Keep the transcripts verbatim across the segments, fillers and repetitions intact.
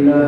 لله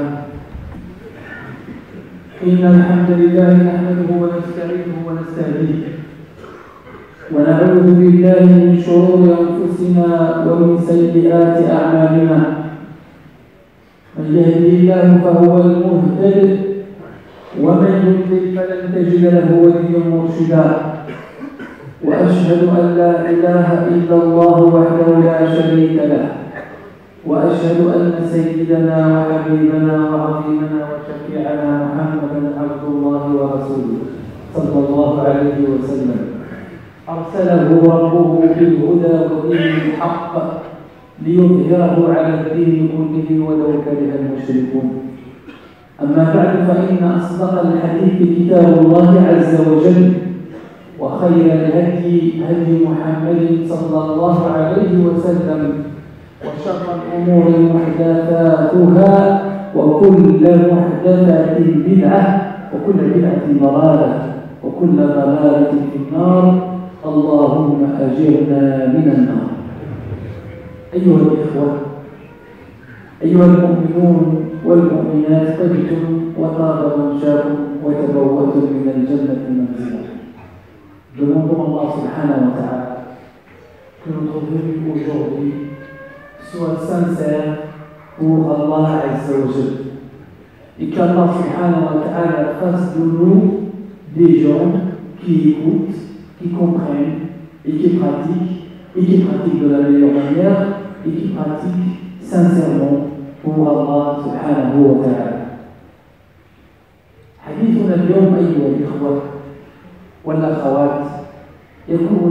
إن الحمد لله نحمده ونستعينه ونستهديه ونعوذ بالله من شرور أنفسنا ومن سيئات أعمالنا من يهده الله فهو المهتد ومن يضلل فلن تجد له وليا مرشدا وأشهد أن لا إله إلا الله وحده لا شريك له وأشهد أن سيدنا وحبيبنا وعظيمنا وشفيعنا محمدا عبد الله ورسوله صلى الله عليه وسلم أرسله ربه بالهدى ودين الحق ليظهره على الدين كله ولو كره المشركون. أما بعد فإن أصدق الحديث كتاب الله عز وجل وخير الهدي هدي محمد صلى الله عليه وسلم وشر الأمور محدثاتها وكل محدثة بدعة وكل بدعة ضلالة وكل ضلالة في النار. اللهم أجرنا من النار. أيها الإخوة، أيها المؤمنون والمؤمنات، طبتم وطاب ممشاكم وتبوأتم من الجنة منزلا. Demandons Allah subhanahu wa ta'ala que notre venue aujourd'hui soit sincère pour Allah azza wa jalla et qu'Allah subhanahu wa ta'ala fasse de nous des gens qui écoutent, qui comprennent et qui pratiquent et qui pratiquent de la meilleure manière et qui pratiquent sincèrement pour Allah subhanahu wa ta'ala. حديثنا اليوم أيها الإخوة والأخوات يكون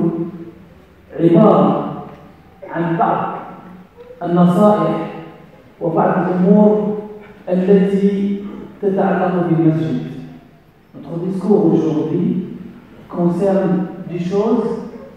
عبارة عن بعض النصائح وبعض الأمور التي تتعلق بالمسجد. Notre discours aujourd'hui concerne des choses,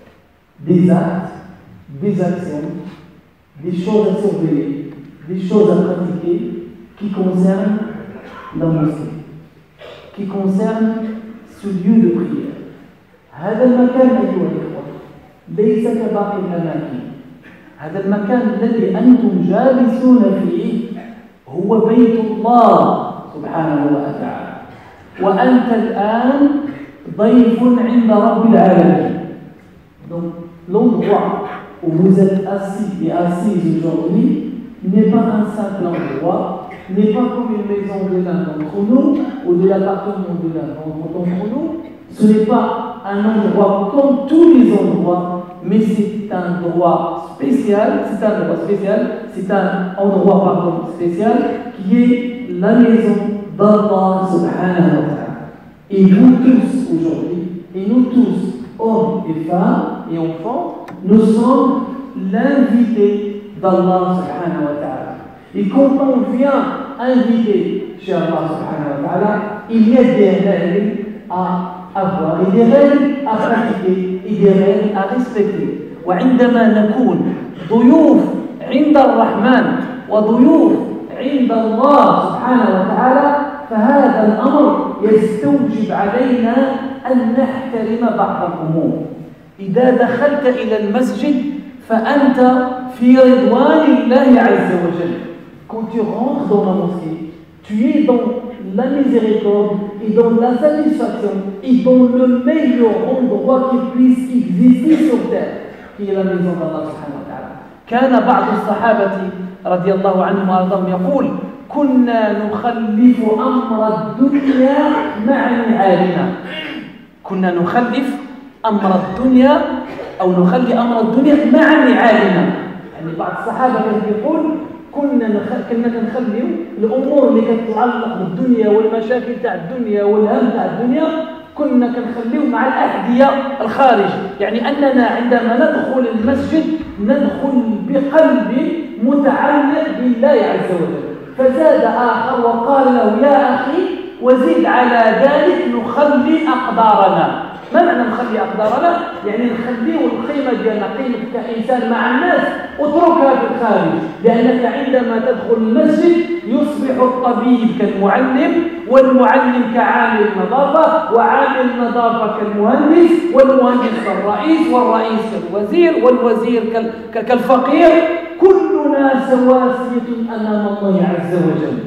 des actes, des actions, des choses à surveiller, des choses à pratiquer qui concernent la mosquée, qui concernent ce lieu de prière. هذا المكان أيها الإخوة ليس كباقي الأماكن. هذا المكان الذي أنتم جالسون فيه هو بيت الله سبحانه وتعالى، وأنت الآن ضيف عند رب العالمين. Donc l'endroit où vous êtes assis et assise aujourd'hui n'est pas un simple endroit, n'est pas comme une maison de l'un d'entre nous ou de l'appartement de l'un d'entre nous. Ce n'est pas un endroit comme tous les endroits, mais c'est un endroit spécial, c'est un endroit spécial, c'est un endroit pardon, spécial qui est la maison d'Allah subhanahu wa ta'ala. Et vous tous aujourd'hui, et nous tous, hommes et femmes et enfants, nous sommes l'invité d'Allah subhanahu wa ta'ala. Et quand on vient inviter chez Allah subhanahu wa ta'ala, il y a des règles à avoir et des règles à pratiquer et des règles à respecter. وعندما نكون ضيوف عند الرحمن وضيوف عند الله سبحانه وتعالى فهذا الأمر يستوجب علينا أن نحترم بعض الأمور. إذا دخلت إلى المسجد فأنت في رضوان الله عز وجل. Quand tu rentres dans la mosquée, tu es dans la miséricorde et dans la satisfaction et dans le meilleur endroit qui puisse exister sur terre, qui est la maison d'Allah subhanahu wa ta'ala. كان بعض الصحابة رضي الله عنهم وأرضاهم يقول: كنا نخلف أمر الدنيا مع نعالنا. كنا نخلف أمر الدنيا أو نخلي أمر الدنيا مع نعالنا. يعني بعض الصحابة كان يقول كنا كنا نخلي الامور اللي كتتعلق بالدنيا والمشاكل تاع الدنيا والهم تاع الدنيا كنا كنخليو مع الاحذيه الخارج. يعني اننا عندما ندخل المسجد ندخل بقلب متعلق بالله عز وجل. فزاد اخر وقال له: يا اخي وزد على ذلك نخلي اقدارنا. ما معنى نخلي أقدارنا؟ يعني نخليه القيمة ديالنا قيمة كإنسان مع الناس اتركها في الخارج، لأنك عندما تدخل المسجد يصبح الطبيب كالمعلم والمعلم كعامل النظافة وعامل النظافة كالمهندس والمهندس كالرئيس والرئيس كالوزير والوزير كالفقير. كلنا سواسية أمام الله عز وجل.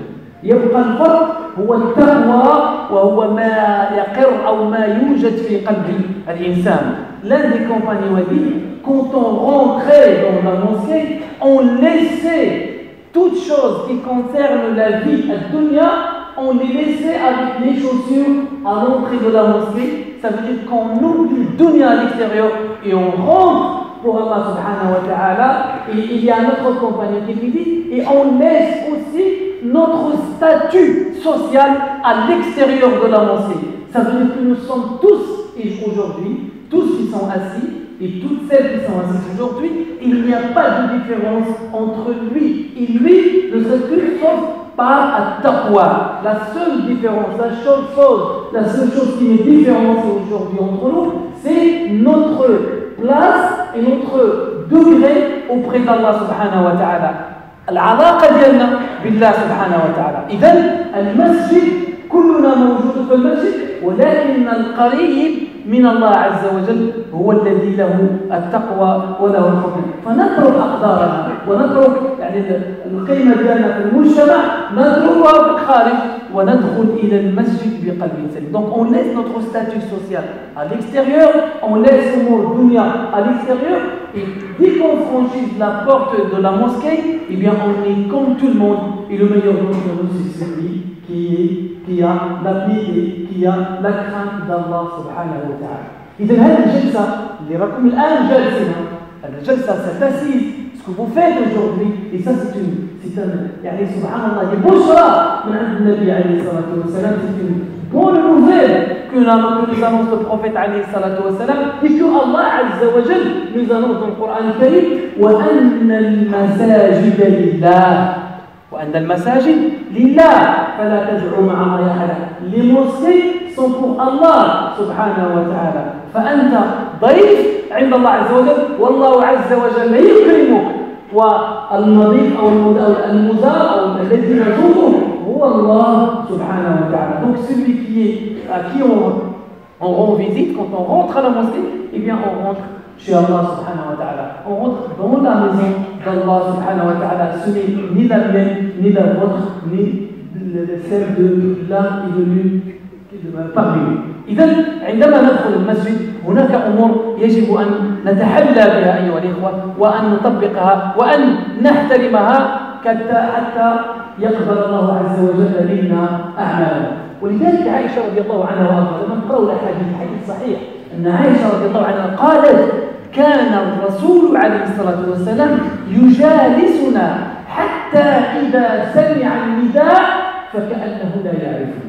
يبقى الفرق هو التقوى وهو ما يقر أو ما يوجد في قلب الإنسان. L'un des compagnons a dit, quand on rentrait dans la mosquée, on laissait toutes choses qui concernent la vie à dunya, on les laissait avec les chaussures à l'entrée de la mosquée. Ça veut dire qu'on oublie dunya à l'extérieur et on rentre pour Allah subhanahu wa ta'ala. Et il y a un autre compagnon qui lui dit, et on laisse aussi notre statut social à l'extérieur de la mosquée. Ça veut dire que nous sommes tous, et aujourd'hui, tous qui sont assis, et toutes celles qui sont assises aujourd'hui, il n'y a pas de différence entre lui et lui, ne serait que sauf par at-taqwa. La seule différence, la seule chose, la seule chose qui est différente aujourd'hui entre nous, c'est notre place et notre degré auprès d'Allah subhanahu wa ta'ala. العلاقة ديالنا بالله سبحانه وتعالى. إذن المسجد كلنا موجود في المسجد ولكن القريب من الله عز وجل هو الذي له التقوى وله الخوف. فنترك أقدارنا ونترك يعني القيمة ديالنا في المجتمع نتركها في الخارج وندخل إلى المسجد بقلب سليم. Donc on laisse notre statut social à l'extérieur, on laisse le mot dunya à l'extérieur et dès qu'on franchit la porte de la mosquée, eh bien on est comme tout le monde et le meilleur d'entre nous c'est celui qui est qui a la piété, qui a la crainte d'Allah subhanahu wa ta'ala. إذن هذه الجلسة اللي راكم الآن جالسين الجلسة cette assise ce que vous faites aujourd'hui et ça c'est une c'est un يعني سبحان الله دي بشرى من عند النبي عليه الصلاة والسلام c'est une bonne nouvelle que nous annonce le prophète عليه الصلاة والسلام et que Allah عز وجل nous annonce dans le Coran الكريم وأن المساجد لله وأن المساجد لله فلا تدعوا مع الله أحدا. Les mosquées sont pour Allah سبحانه وتعالى. فأنت ضيف عند الله عز وجل والله عز وجل يكرمك والمضيف أو المزار أو الذي يزوره هو الله سبحانه وتعالى. Donc celui qui est à qui on, on rend visite quand on rentre à la mosquée, eh bien on rentre chez Allah subhanahu wa ta'ala. On rentre dans la maison d'Allah subhanahu wa ta'ala. Ce n'est ni la mienne, ni la vôtre, ni celle de l'un et de l'une parmi nous. إذن عندما ندخل المسجد هناك أمور يجب أن نتحلى بها أيها الإخوة وأن نطبقها وأن نحترمها حتى يقبل الله عز وجل منا أعمالنا. ولذلك عائشة رضي الله عنها وأرضاها لما نقرأ الأحاديث الحديث صحيح أن عائشة رضي الله عنها قالت كان الرسول عليه الصلاة والسلام يجالسنا حتى إذا سمع النداء فكأنه لا يعرفنا.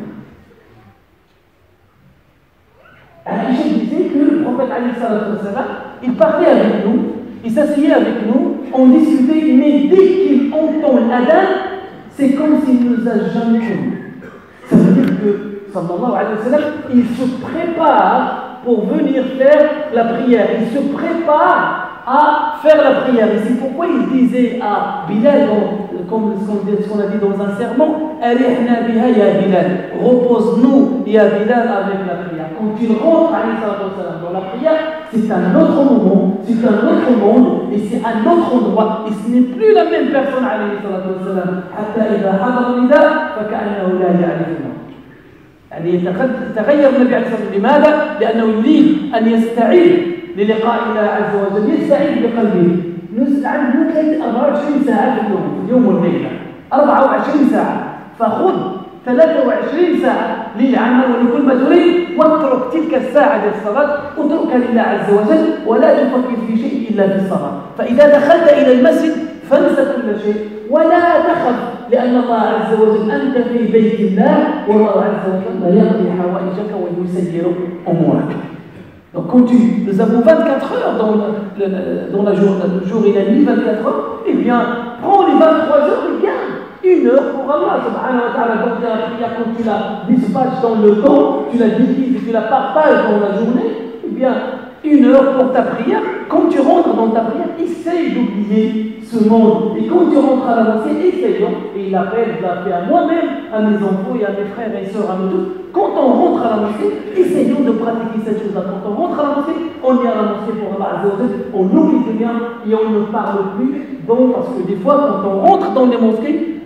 Aïcha disait que le prophète alayhi salatu wassalam, il parlait avec nous, il s'asseyait avec nous, on discutait, mais dès qu'il entend l'adhan, c'est comme s'il ne nous a jamais connus. Ça veut dire que, sallallahu alayhi wa sallam, il se prépare pour venir faire la prière, il se prépare à faire la prière. Et c'est pourquoi il disait à Bilal, comme ce qu'on a dit dans un sermon, Arihna biha ya Bilal, repose-nous ya Bilal avec la prière. Quand il rentre dans la prière, c'est un autre moment, c'est un autre monde, et c'est un autre endroit, et ce n'est plus la même personne alayhi salatu wassalam. حتى إذا حضر النداء فكأنه لا يعرفنا. يعني تغير النبي عليه الصلاة والسلام. لماذا؟ لأنه يريد أن يستعيد للقاء الله عز وجل، يستعيد بقلبه. عندنا أربعة وعشرين ساعة في اليوم، في اليوم والليلة أربعة وعشرين ساعة، فخذ ثلاثة وعشرين ساعة للعمل ولكل ما تريد واترك تلك الساعة للصلاة، اتركها لله عز وجل ولا تفكر في شيء إلا في الصلاة. فإذا دخلت إلى المسجد فانسى كل شيء ولا تخف لأن الله عز وجل أنت في بيت الله والله عز وجل يقضي حوائجك ويسير أمورك. Donc quand tu, nous avons vingt-quatre heures dans, le, dans la journée, le jour et la nuit, vingt-quatre heures, eh bien, prends les vingt-trois heures et garde une heure pour Allah subhanahu wa ta'ala. Donc la prière, quand tu la dispatches dans le temps, tu la divises et tu la partages dans la journée, eh bien, une heure pour ta prière. Quand tu rentres dans ta prière, essaye d'oublier ce monde. Et quand tu rentres à la mosquée, essaye. Et il appelle, je l'ai fait à moi-même, à mes enfants et à mes frères et sœurs, à nous tous. Quand on rentre à la mosquée, essayons de pratiquer cette chose-là. Quand on rentre à la mosquée, on est à la mosquée pour Allah Azza wa Jalla, on oublie bien et on ne parle plus. Donc, parce que des fois, quand on rentre dans les mosquées,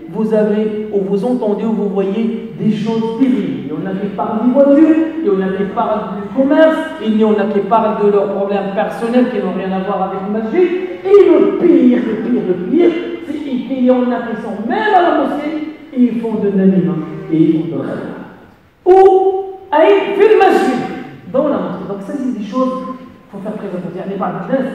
vous avez, ou vous entendez, ou vous voyez des choses terribles. Il y en a qui parlent des voitures, il y en a qui parlent du commerce, il y en a qui parlent de leurs problèmes personnels qui n'ont rien à voir avec le masjid. Et le pire, le pire, le pire, c'est qu'il y en a qui sont même à la mosquée et ils font de l'anima et ils font de l'anima. Ou, aïe, fait le masjid dans la mosquée. Donc ça, c'est des choses, il faut faire très attention. Il y a بعض الناس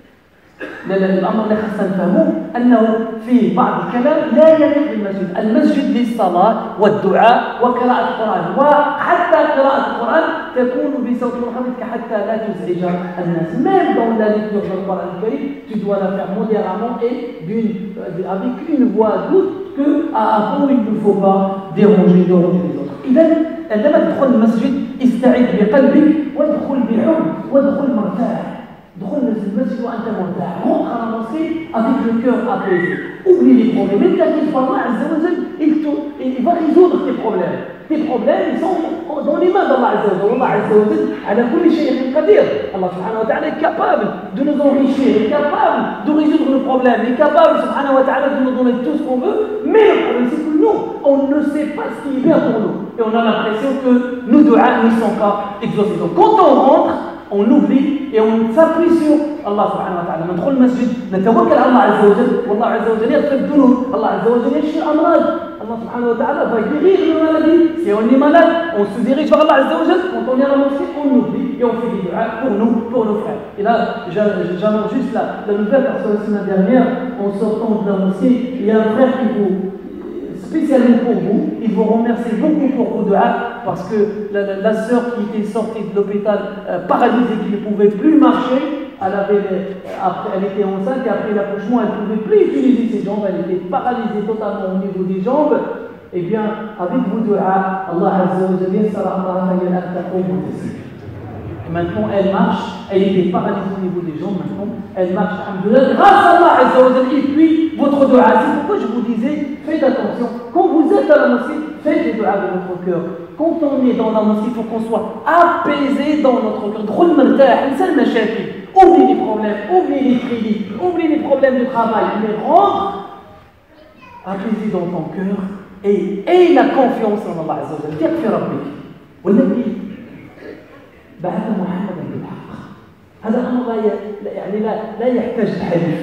الأمر اللي خاصنا نفهموه أنه في بعض الكلام لا يليق بالمسجد، المسجد للصلاة والدعاء وقراءة القرآن، وحتى قراءة القرآن تكون بصوت منخفض حتى لا تزعج الناس. Même dans la lecture du Coran الكريم, tu dois la faire modérément et d'une, avec une voix douce que à fond il ne faut pas déranger, déranger les autres. إذا عندما تدخل المسجد استعد بقلبك وادخل بحب وادخل مرتاح. دخل المسجد وانت مرتاح. rentre à la mosquée avec le cœur apaisé. Oublie les problèmes. Ne t'inquiète pas, Allah Azza wa Jal, il, il va résoudre tes problèmes. Tes problèmes, ils sont dans les mains d'Allah Azza wa Jal. Allah Azza wa Jal, ala kulli shay'in qadir. Allah subhanahu wa ta'ala est capable de nous enrichir, est capable de résoudre nos problèmes, est capable subhanahu wa ta'ala de nous donner tout ce qu'on veut. Mais le problème, c'est que nous, on ne sait pas ce qui est bien pour nous. Et on a l'impression que nos du'as ne sont pas exaucés. Donc quand on rentre, on oublie et on s'appuie sur Allah subhanahu wa ta'ala. ندخل المسجد نتوكل على الله عز وجل والله عز وجل يغفر الذنوب. الله عز وجل يشفي الأمراض. Allah subhanahu wa ta'ala va guérir nos maladies. Si on est malade, on se dirige vers Allah azza wa jal. Quand on est à la mosquée, on oublie et on fait des du'as pour nous, pour nos frères. Et là, j'annonce juste la, la nouvelle parce que la semaine dernière, en sortant de la mosquée, il y a un frère qui vous spécialement pour vous, il vous remercie beaucoup pour vos du'as parce que la, la, la sœur qui était sortie de l'hôpital euh, paralysée, qui ne pouvait plus marcher, elle, avait, euh, après, elle était enceinte et après l'accouchement, elle ne pouvait plus utiliser ses jambes, elle était paralysée totalement au niveau des jambes. Eh bien, avec vos du'as, Allah Azza wa Jalla yassara amraha taqum wa tasbih. Maintenant, elle marche, elle était paralysée au niveau des jambes, maintenant, elle marche, alhamdoulilah, grâce à Allah Azza wa Jalla. Et puis, votre dua, c'est pourquoi je vous disais, faites attention, quand vous êtes à la mosquée, faites les duas de votre cœur. Quand on est dans la mosquée, il faut qu'on soit apaisé dans notre cœur. Drôle مرتاح, insan mashakil. Oublie les problèmes, oublie les crédits, oublie les problèmes de travail, mais rentre apaisé dans ton cœur et aie la confiance en Allah Azza wa Jalla. Tiens, fais Rabbik. والنبي بعث محمدا بالحق. هذا امر لا يعني لا لا يحتاج الحديث.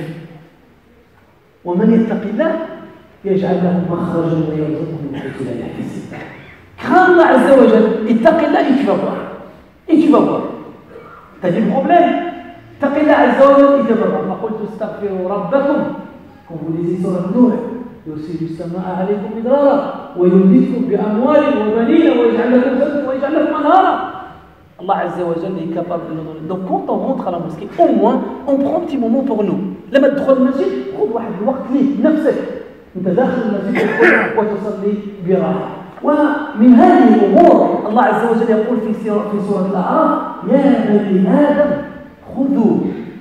ومن يتق الله يجعل له مخرجا ويرزقه من حيث لا يحتسب. Crains Allah Azza wa Jal, ittaq Allah et tu vas voir. Et tu vas voir. Tu as des problèmes. Ittaq Allah Azza wa Jal, il te va voir. فقلت استغفروا ربكم. Quand vous lisez sur le Nour, يرسل السماء عليكم مدرارا ويمددكم بأموال وبنين ويجعل لكم جنات ويجعل لكم أنهارا. Allah Azza wa Jalla est capable de nous donner. Donc quand on rentre à la mosquée, au moins on prend un petit moment pour nous. لما تدخل المسجد خذ واحد الوقت ليك نفسك. أنت داخل المسجد وتصلي براحة. ومن هذه الأمور الله عز وجل يقول في في سورة الأعراف يا بني آدم خذوا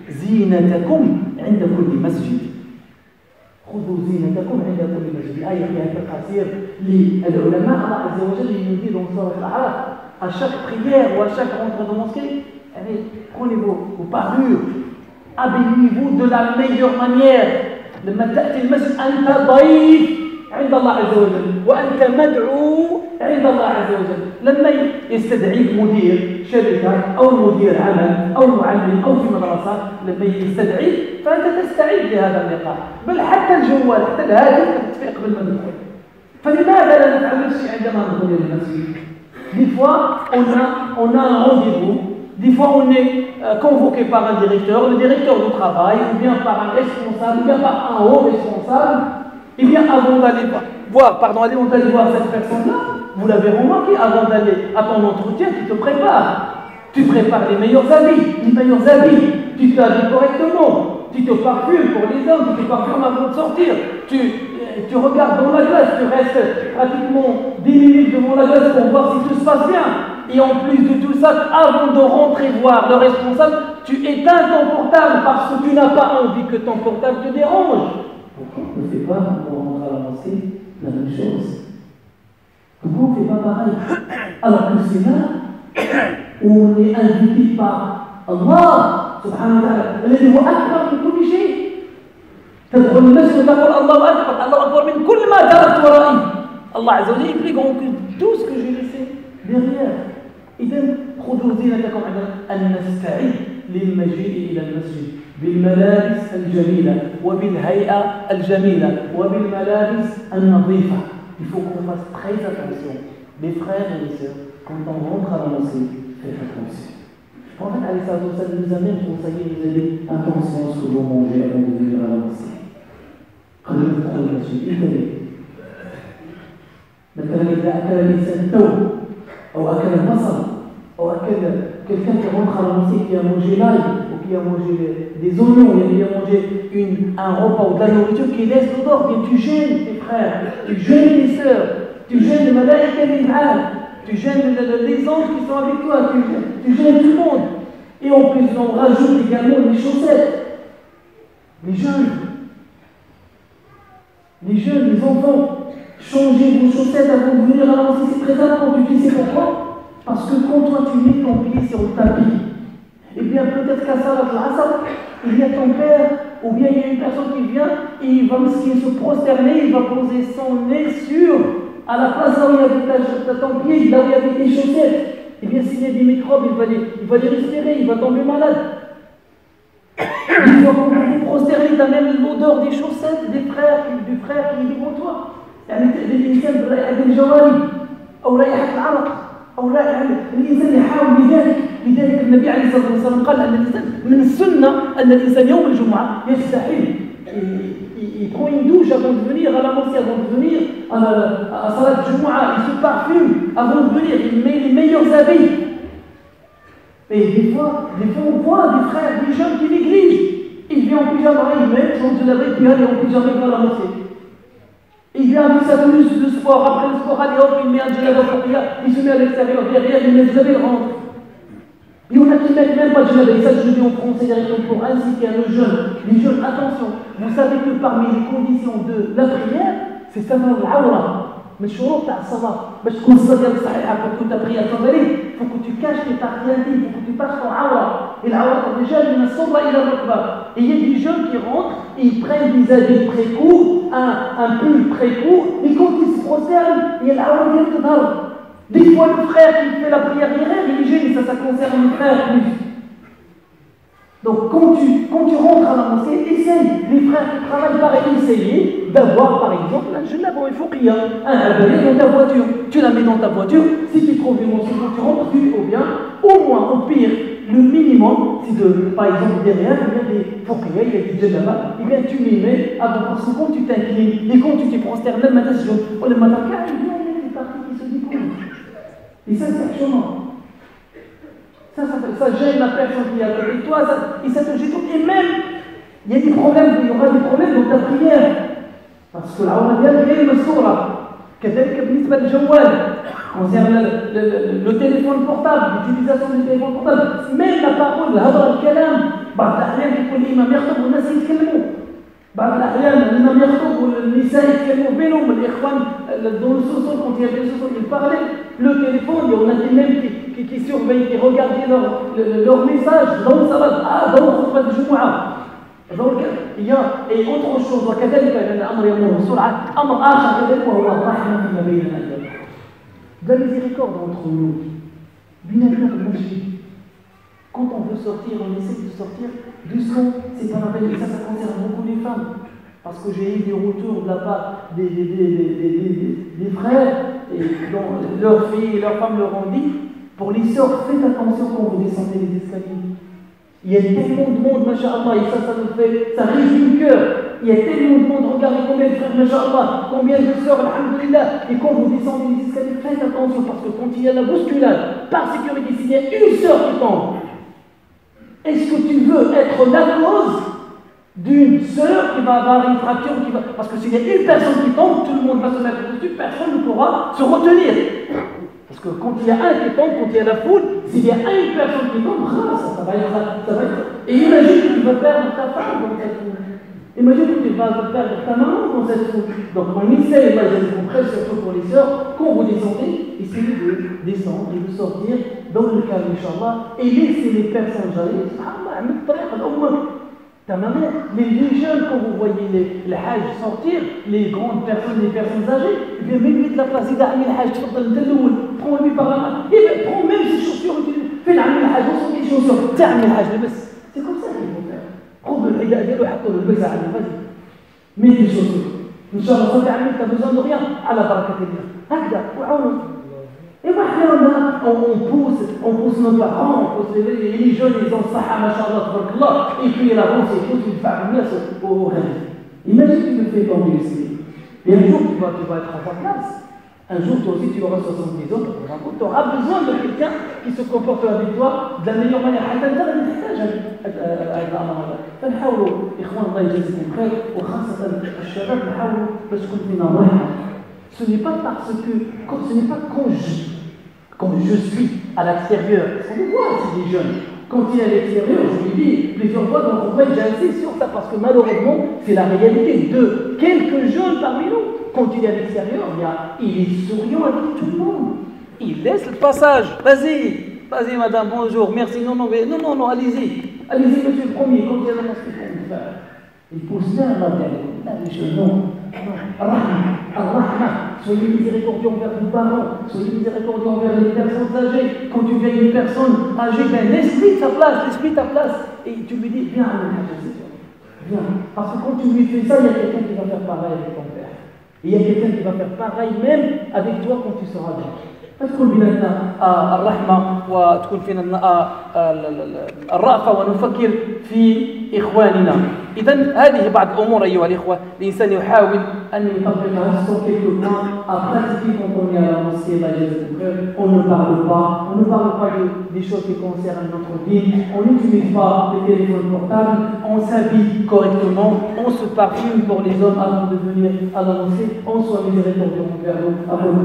زينتكم عند كل مسجد. خذوا زينتكم عند كل مسجد. آية فيها تفاسير للعلماء. الله عز وجل ينادي dans سورة الأعراف à chaque prière ou à chaque rentrée de mosquée, allez, prenez vos, vos parures, habillez-vous de la meilleure manière. لما تأتي المسجد أنت ضيف عند الله عز وجل وأنت مدعو عند الله عز وجل. لما يستدعيك مدير شركة أو مدير عمل أو معلم أو في مدرسة، لما يستدعيك فأنت تستعد لهذا اللقاء. بل حتى الجوال حتى الهاتف تطفئ قبل ما ندخل. فلماذا لا نفعل نفس الشيء عندما ندخل إلى المسجد؟ Des fois, on a, on a un rendez-vous, des fois on est euh, convoqué par un directeur, le directeur du travail, ou bien par un responsable, ou bien par un haut responsable. Et bien avant d'aller voir, pardon, avant d'aller voir cette personne-là, vous l'avez remarqué, avant d'aller à ton entretien, tu te prépares. Tu prépares les meilleurs habits, les meilleurs habits, tu t'habilles correctement, tu te parfumes pour les hommes, tu te parfumes avant de sortir, tu, tu regardes dans la glace, tu restes pratiquement dix minutes devant la glace pour voir si tout se passe bien. Et en plus de tout ça, avant de rentrer voir le responsable, tu éteins ton portable parce que tu n'as pas envie que ton portable te dérange. Pourquoi on ne fait pas, quand on rentre à la mosquée, la même chose? Pourquoi on ne fait pas pareil? Alors que c'est là où on est invité par Allah subhanahu wa ta'ala, الذي هو أكبر من كل شيء. تدخل المسجد وتقول الله أكبر الله أكبر من كل ما تركت ورائي. Allah Azza wa Jalla est plus grand que tout ce que j'ai laissé derrière. إذن خذوا زينتكم عندنا أن نستعد للمجيء إلى المسجد بالملابس الجميلة وبالهيئة الجميلة وبالملابس النظيفة. Il faut qu'on fasse très attention, les frères et les sœurs, quand on rentre à la mosquée, faites attention. En fait, Ali Sallallahu alayhi wa sallam nous a même conseillé, vous avez attention à ce que vous mangez avant de venir à la mosquée. قبل ما تدخل المسجد انتبه. مثلا إذا أكل الإنسان ثوم أو أكل البصل أو أكل quelqu'un qui rentre à la mosquée qui a mangé l'ail ou qui a mangé des oignons ou qui a mangé une, un repas ou de la nourriture qui laisse l'odeur, bien tu gênes tes frères, tu gênes tes sœurs, tu gênes les malaïkas et les mal, tu gênes les anges qui sont avec toi, tu, tu gênes tout le monde. Et en plus on rajoute également les chaussettes, les jeunes, les jeunes, les enfants. Changez vos chaussettes avant de venir à la mosquée, c'est très important. Tu sais pourquoi? Parce que quand toi tu mets ton pied sur le tapis, et bien peut-être qu'à Salat al-Asr, il y a ton père, ou bien il y a une personne qui vient, et il va se prosterner, il va poser son nez sur, à la place là où il y avait ton pied, là où il y avait tes chaussettes. Et bien s'il y a des microbes, il va les, il va les respirer, il va tomber malade. Il va vous prosterner, tu as même l'odeur des chaussettes des frères, du frère qui est devant toi. يعني الإنسان برائحة الجواري أو رائحة العرق أو رائحة الإنسان يحاول لذلك لذلك النبي عليه الصلاة والسلام قال أن الإنسان من السنة أن الإنسان يوم الجمعة يستحيل il prend une douche avant de venir à la mosquée, avant de venir à Salat al-Jumu'ah, il se parfume avant de venir, il met les meilleurs habits. Et des fois, des fois on voit des frères, des jeunes qui négligent. Il vient en pyjama, il met son djellaba, puis il est en pyjama dans la mosquée. Il vient avec sa tenue de sport, après le sport, allez hop, il met un djellaba pour prier, il se met à l'extérieur, derrière, il met le djellaba, il rentre. Il y en a qui ne mettent même pas de djellaba, et ça je le dis en français directement pour inciter à nos jeunes. Les jeunes, attention, vous savez que parmi les conditions de la prière, c'est savoir l'awra. من الشروط تاع الصلاة باش تكون الصلاة ديالك صحيحة pour que ta prière soit valide, il faut que tu caches tes parties intimes, il faut que tu caches ton awra. Et l'awra déjà من الصبر إلى الركبة. Et il y a des jeunes qui rentrent et ils prennent des habits très courts, un, un pull très court, et quand ils se prosternent, il y a l'awra qui تظهر. Des fois le frère qui fait la prière derrière, il est gêné, ça, ça concerne les frères plus. Donc quand tu, quand tu rentres à la mosquée, essaye, les frères qui travaillent par essayer d'avoir par exemple la djellaba il faut qu'il y ait un abaya dans ta voiture. Tu la mets dans ta voiture, si tu trouves une mosquée, quand tu rentres, tu au bien, au moins, au pire, le minimum, c'est de, par exemple derrière, il y a des fouqiyas, il y a des djellaba, et bien tu les mets avant, parce que quand tu t'inclines, et quand tu te prosternes, le matin, ou le matin, il y a des parties qui se découlent. Et ça, c'est charmant. Ça, ça, ça gêne la personne qui est à côté de toi, ça, et ça te gêne tout. Et même, il y a des problèmes, il y aura des problèmes dans ta prière. Parce que l'awra ديالك غير مسطورة. كذلك بالنسبة للجوال. Concernant le, le, le, le téléphone portable, l'utilisation du téléphone portable, même la parole, الهضرة الكلام، بعض الأحيان يكون الإمام يخطب والناس يتكلموا. بعض الأحيان الإمام يخطب والنساء يتكلموا بينهم، الإخوان dans le sous-sol, quand il y avait le sous-sol, ils parlaient. Le téléphone, il y en a qui même qui, qui, qui surveillent, qui regardaient leur, leur message dans le salat, ah, dans le khutbah de Jumu'ah. Donc, il y a, et autre chose, وكذلك الأمر يمر بسرعة، أمر آخر كذلك وهو الرحمة فيما بيننا. De la miséricorde entre nous. Quand on veut sortir, on essaie de sortir doucement. C'est pas la peine, et ça, ça concerne beaucoup les femmes. Parce que j'ai eu des retours de la part des, des, des, des, des, des, des frères, et dont leurs filles et leurs femmes leur ont dit, pour les sœurs, faites attention quand vous descendez les escaliers. Il y a tellement de monde, masha'Allah, et ça, ça nous fait, ça réjouit le cœur. Il y a tellement de monde, regardez combien de frères, masha'Allah, combien de sœurs, alhamdulillah. Et quand vous descendez les escaliers, faites attention, parce que quand il y a la bousculade, par sécurité, s'il y a une sœur qui tombe, est-ce que tu veux être la cause d'une sœur qui va avoir une fracture qui va... Parce que s'il y a une personne qui tombe, tout le monde va se mettre dessus, personne ne pourra se retenir. Parce que quand il y a un qui tombe, quand il y a la foule, s'il y a une personne qui tombe, ça, ça, va être, ça va être... Et imagine que tu vas perdre ta femme dans cette foule. Imagine que tu vas perdre ta maman dans cette foule. Donc on essaie, on presse surtout pour les sœurs, quand vous descendez, essayez de descendre et de sortir dans le calme, Inch'Allah, et laissez les personnes aller. Tamamen, les, les jeunes, quand vous voyez les, les hages sortir, les grandes personnes, les personnes âgées, ils viennent même lui de la place, il a mis le hajj, prends-lui par la main, et prends même ses chaussures, fais la le hajj, on sort les chaussures, tiens, le hajj, c'est comme ça qu'il faut faire. Prends le hijab, dis-le, le baiser, vas-y, mets tes chaussures. Inch'Allah, tu as besoin de rien, à la barakatullah. Hakda, wa'ounu. Et voilà, on, on pousse, on pousse nos parents, on pousse les, les jeunes, ils ont saha, machallah, et puis ils avancent, ils poussent, ils font au rêve. Imagine que tu me fais tomber ici. Et un jour, tu vas, tu vas être en ta place. Un jour, toi aussi, tu auras soixante-dix ans, tu auras besoin de quelqu'un qui se comporte avec toi de la meilleure manière. حتى انت غادي تحتاج هذا الامر هذا. فنحاولوا اخوان الله يجزيكم خير وخاصه الشباب نحاولوا باش تكون فينا الرحمه. Ce n'est pas parce que, ce n'est pas quand je, quand je suis à l'extérieur, on le voit aussi des jeunes. Quand il est à l'extérieur, je lui dis plusieurs fois, donc on va j'insiste sur ça parce que malheureusement, c'est la réalité de quelques jeunes parmi nous. Quand il est à l'extérieur, il est souriant avec tout le monde. Il laisse le passage. Vas-y, vas-y madame, bonjour, merci. Non, non, mais, non, non, non, allez-y. Allez-y, monsieur le premier, quand il y a la mosquée, il pousse là, là, là, les jeunes, non. Ar-Rahma, soyez miséricordieux envers vos parents, soyez miséricordieux envers les personnes âgées. Quand tu viens une personne âgée, ben, laisse-lui sa place, laisse-lui ta place. Et tu lui dis, viens, viens. Parce que quand tu lui fais ça, il y a quelqu'un qui va faire pareil avec ton père. Et il y a quelqu'un qui va faire pareil même avec toi quand tu seras grand. فتكون بيننا الرحمة وتكون فينا الرأفة ونفكر في إخواننا. إذن هذه بعض الأمور أيها الإخوة الإنسان يحاول أن يطبقها sur quelques points à pratiquer quand on est à la mosquée. On ne parle pas, on ne parle pas de, des choses qui concernent notre vie, on n'utilise pas les téléphones portables, on s'habille correctement, on se parfume pour les hommes avant de venir à la mosquée, on soit miséricordieux envers nous.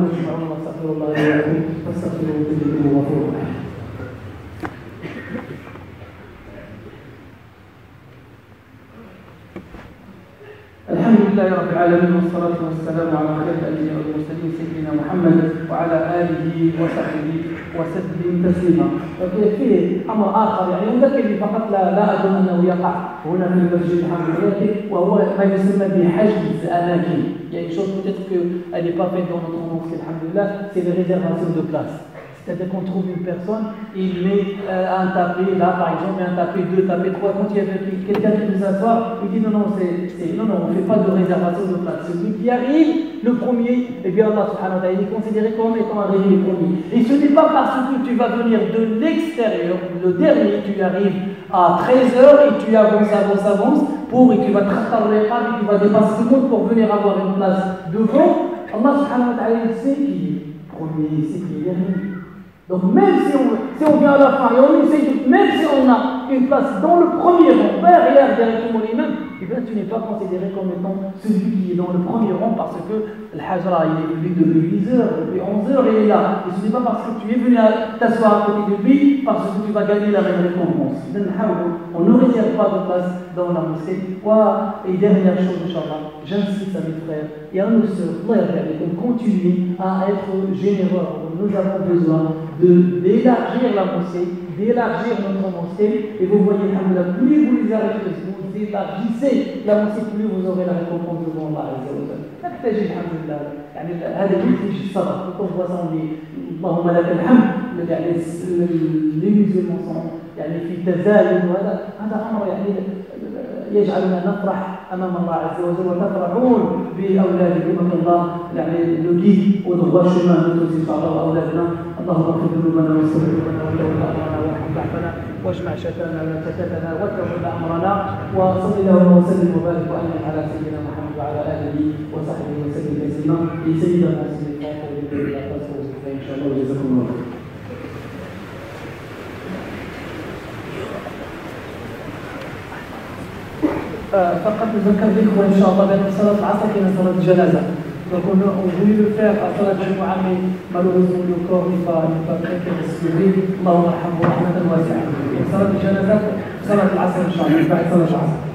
الحمد لله رب العالمين والصلاة والسلام على خير الأنبياء والمرسلين سيدنا محمد وعلى آله وصحبه وسلم تسليما. فيه أمر آخر يعني ولكن فقط لا لا أظن أنه يقع هنا في المسجد الحمد لله وهو ما يسمى بحجز الأماكن. يعني chose peut-être qu'elle n'est pas faite dans notre mosquée الحمد لله, c'est les réservations de place. C'est-à-dire qu'on trouve une personne, il met euh, un tapis, là par exemple, un tapis, deux tapis, trois. Quand il y a quelqu'un qui veut s'asseoir, il dit non, non, c'est, c'est, non, non, on ne fait pas de réservation de place. Celui qui arrive, le premier, et bien Allah subhanahu wa ta'ala, il est considéré comme étant arrivé le premier. Et ce n'est pas parce que tu vas venir de l'extérieur, le dernier, tu arrives à treize heures et tu avances, avances, avances, pour, et tu vas te rattraper, et tu vas dépasser tout le monde pour venir avoir une place devant. Allah subhanahu wa ta'ala, il sait qui est premier, il sait qui est dernier. Donc même si on, si on vient à la fin et on essaye, de, même si on a une place dans le premier rang, derrière directement l'imam, eh bien tu n'es pas considéré comme étant celui qui est dans le premier rang parce que le hajra il est venu depuis dix heures, depuis onze heures il est là. Et ce n'est pas parce que tu es venu t'asseoir à côté de lui parce que tu vas gagner la même récompense. On ne réserve pas de place dans la mosquée. Et dernière chose, Inch'Allah, j'insiste à mes frères et à nos sœurs, on continue à être généreux. Nous avons besoin de, d'élargir la mosquée, d'élargir notre mosquée. Et vous voyez, plus vous les élargissez, vous élargissez la mosquée, plus vous aurez la récompense devant Allah. نحتاج الحمد لله يعني هذا ينتج الصدق وتوصل اللهم لك الحمد يعني les musulmans sont يعني في تزايد وهذا هذا امر يعني يجعلنا نفرح امام الله عز وجل ونفرحون باولادكم ان الله يعني نجيب ونغوى الشمال ونوزي الله اولادنا. اللهم اغفر ذنوبنا واستغفر ذنوبنا وتول امرنا وارحم ضعفنا واجمع شتاتنا شتاتنا وتول امرنا وصل اللهم وسلم وبارك وانعم على سيدنا محمد وعلى اله وصحبه وسلم تسليما. لسيدنا المسلمين ان شاء الله وجزاكم الله خير. فقط نذكر بكم ان شاء الله بان صلاه العصر كاينه صلاه الجنازه. Donc on, on voulait le faire à Salat Jumu'ah, mais malheureusement le corps n'est pas, n'est pas prêt pour se lever. Allahumma arhamhu rahmatan wasi'a. Salat al-janazah, Salat al-asr, Inch'Allah, Salat al-asr.